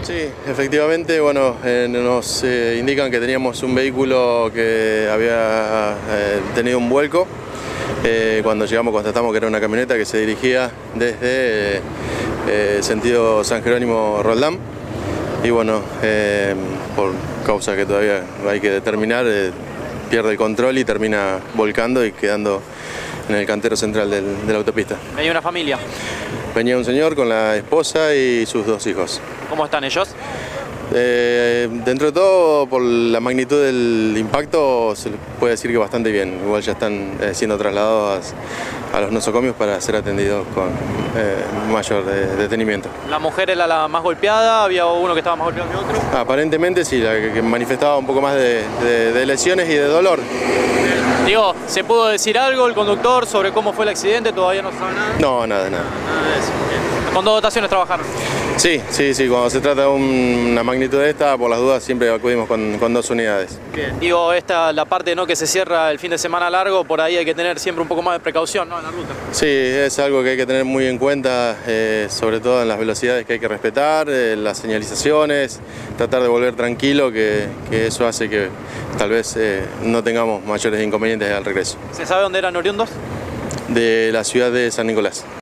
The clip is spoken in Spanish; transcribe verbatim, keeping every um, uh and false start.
Sí, efectivamente, bueno, eh, nos eh, indican que teníamos un vehículo que había eh, tenido un vuelco. Eh, cuando llegamos constatamos que era una camioneta que se dirigía desde eh, eh, sentido San Jerónimo-Roldán. Y bueno, eh, por causas que todavía hay que determinar, eh, pierde el control y termina volcando y quedando en el cantero central del, de la autopista. ¿Hay una familia? Venía un señor con la esposa y sus dos hijos. ¿Cómo están ellos? Eh, dentro de todo, por la magnitud del impacto, se les puede decir que bastante bien. Igual ya están eh, siendo trasladados a, a los nosocomios para ser atendidos con eh, mayor de, detenimiento. ¿La mujer era la más golpeada? ¿Había uno que estaba más golpeado que otro? Aparentemente sí, la que, que manifestaba un poco más de, de, de lesiones y de dolor. Digo, ¿se pudo decir algo el conductor sobre cómo fue el accidente? ¿Todavía no se sabe nada? No, nada, nada. Nada de eso. Bien. ¿Con dos dotaciones trabajaron? Sí, sí, sí, cuando se trata de un, una magnitud de esta, por las dudas siempre acudimos con, con dos unidades. Bien. Digo, esta, la parte ¿no? que se cierra el fin de semana largo, por ahí hay que tener siempre un poco más de precaución, ¿no? En la ruta. Sí, es algo que hay que tener muy en cuenta, eh, sobre todo en las velocidades que hay que respetar, eh, las señalizaciones, tratar de volver tranquilo, que, que eso hace que tal vez eh, no tengamos mayores inconvenientes al regreso. ¿Se sabe dónde eran oriundos? De la ciudad de San Nicolás.